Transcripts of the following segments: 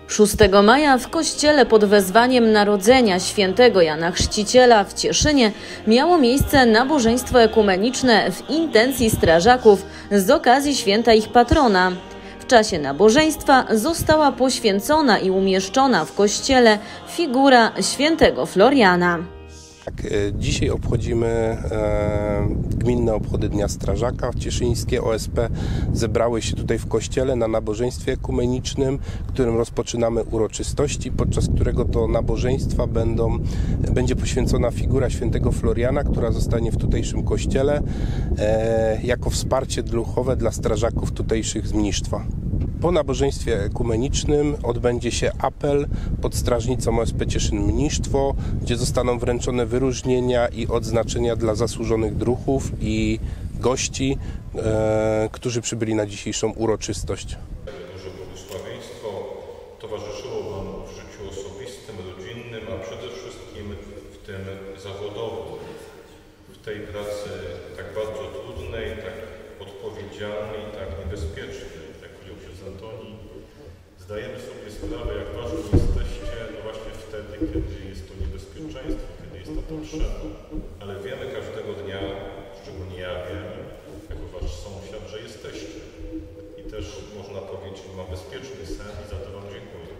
6 maja w kościele pod wezwaniem Narodzenia Świętego Jana Chrzciciela w Cieszynie miało miejsce nabożeństwo ekumeniczne w intencji strażaków z okazji święta ich patrona. W czasie nabożeństwa została poświęcona i umieszczona w kościele figura świętego Floriana. Dzisiaj obchodzimy gminne obchody Dnia Strażaka. Cieszyńskie OSP zebrały się tutaj w kościele na nabożeństwie ekumenicznym, którym rozpoczynamy uroczystości, podczas którego to nabożeństwa będzie poświęcona figura świętego Floriana, która zostanie w tutejszym kościele jako wsparcie duchowe dla strażaków tutejszych z mnisztwa. Po nabożeństwie ekumenicznym odbędzie się apel pod strażnicą OSP Cieszyn Mnisztwo, gdzie zostaną wręczone wyróżnienia i odznaczenia dla zasłużonych druhów i gości, którzy przybyli na dzisiejszą uroczystość. Boże błogosławieństwo towarzyszyło Wam w życiu osobistym, rodzinnym, a przede wszystkim w tym zawodowym. W tej pracy tak bardzo trudnej, tak odpowiedzialnej, tak niebezpiecznej. Antoni, zdajemy sobie sprawę, jak ważni jesteście, no właśnie wtedy, kiedy jest to niebezpieczeństwo, kiedy jest to potrzeba. Ale wiemy każdego dnia, szczególnie ja wiem, jako Wasz sąsiad, że jesteście. I też można powiedzieć, że mam bezpieczny sen i za to Wam dziękuję.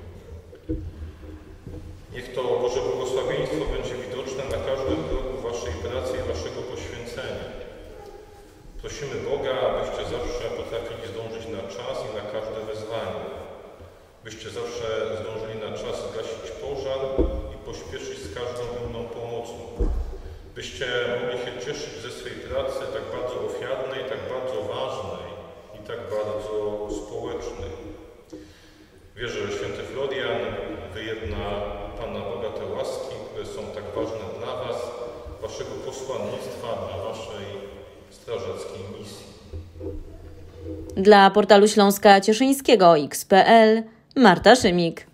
Niech to Boże błogosławieństwo będzie widoczne na każdym kroku Waszej pracy i Waszego poświęcenia. Prosimy Boga, abyście zawsze potrafili zdążyć na czas i na każde wezwanie. Byście zawsze zdążyli na czas gasić pożar i pośpieszyć z każdą inną pomocą. Byście mogli się cieszyć ze swej pracy tak bardzo ofiarnej, tak bardzo ważnej i tak bardzo społecznej. Wierzę, że święty Florian wyjedna Pana Boga te łaski, które są tak ważne dla Was, Waszego posłannictwa, dla Waszej strażackiej misji. Dla portalu Śląska Cieszyńskiego X.pl Marta Szymik.